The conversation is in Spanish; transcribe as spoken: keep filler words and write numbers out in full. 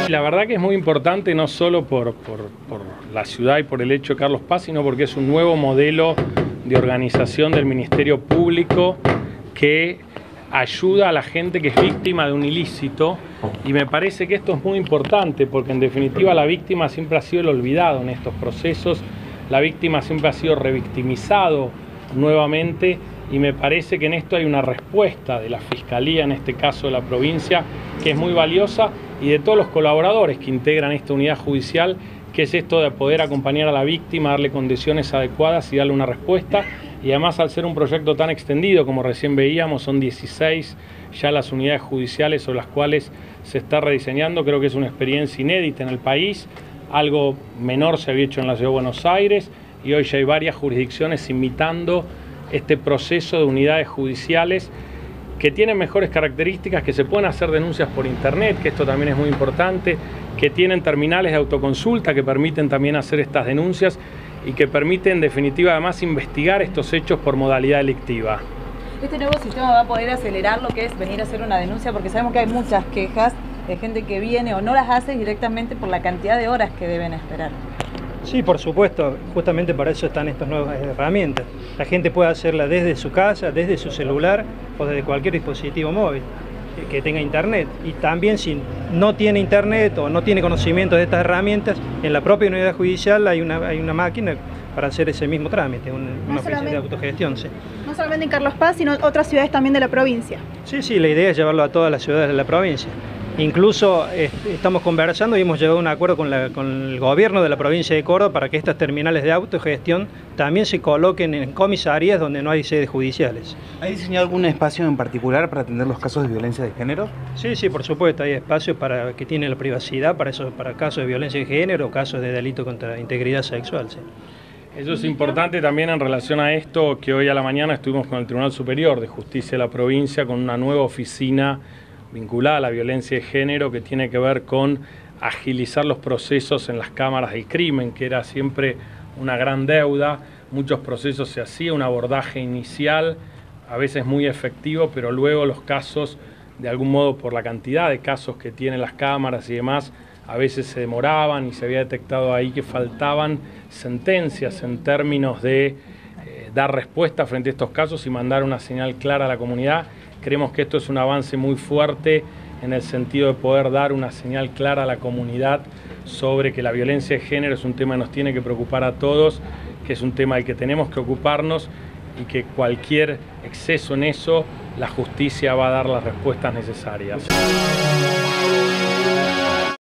La verdad que es muy importante, no solo por, por, por la ciudad y por el hecho de Carlos Paz, sino porque es un nuevo modelo de organización del Ministerio Público que ayuda a la gente que es víctima de un ilícito, y me parece que esto es muy importante porque en definitiva la víctima siempre ha sido el olvidado en estos procesos, la víctima siempre ha sido revictimizado nuevamente, y me parece que en esto hay una respuesta de la Fiscalía, en este caso de la provincia, que es muy valiosa, y de todos los colaboradores que integran esta unidad judicial, que es esto de poder acompañar a la víctima, darle condiciones adecuadas y darle una respuesta. Y además, al ser un proyecto tan extendido, como recién veíamos, son dieciséis ya las unidades judiciales sobre las cuales se está rediseñando. Creo que es una experiencia inédita en el país, algo menor se había hecho en la Ciudad de Buenos Aires, y hoy ya hay varias jurisdicciones imitando este proceso de unidades judiciales que tienen mejores características, que se pueden hacer denuncias por internet, que esto también es muy importante, que tienen terminales de autoconsulta que permiten también hacer estas denuncias y que permiten en definitiva además investigar estos hechos por modalidad delictiva. Este nuevo sistema va a poder acelerar lo que es venir a hacer una denuncia, porque sabemos que hay muchas quejas de gente que viene o no las hace directamente por la cantidad de horas que deben esperar. Sí, por supuesto, justamente para eso están estas nuevas herramientas. La gente puede hacerla desde su casa, desde su celular o desde cualquier dispositivo móvil que tenga internet. Y también si no tiene internet o no tiene conocimiento de estas herramientas, en la propia unidad judicial hay una, hay una máquina para hacer ese mismo trámite, un, no una oficina de autogestión. Sí. No solamente en Carlos Paz, sino otras ciudades también de la provincia. Sí, sí, la idea es llevarlo a todas las ciudades de la provincia. Incluso eh, estamos conversando y hemos llegado a un acuerdo con, la, con el gobierno de la provincia de Córdoba para que estas terminales de autogestión también se coloquen en comisarías donde no hay sedes judiciales. ¿Hay diseñado algún espacio en particular para atender los casos de violencia de género? Sí, sí, por supuesto, hay espacios para que tienen la privacidad para, eso, para casos de violencia de género o casos de delito contra la integridad sexual. Sí. Eso es importante también en relación a esto, que hoy a la mañana estuvimos con el Tribunal Superior de Justicia de la provincia con una nueva oficina vinculada a la violencia de género, que tiene que ver con agilizar los procesos en las cámaras del crimen, que era siempre una gran deuda. Muchos procesos se hacía un abordaje inicial, a veces muy efectivo, pero luego los casos, de algún modo por la cantidad de casos que tienen las cámaras y demás, a veces se demoraban y se había detectado ahí que faltaban sentencias en términos de eh, dar respuesta frente a estos casos y mandar una señal clara a la comunidad. Creemos que esto es un avance muy fuerte en el sentido de poder dar una señal clara a la comunidad sobre que la violencia de género es un tema que nos tiene que preocupar a todos, que es un tema del que tenemos que ocuparnos y que cualquier exceso en eso, la justicia va a dar las respuestas necesarias.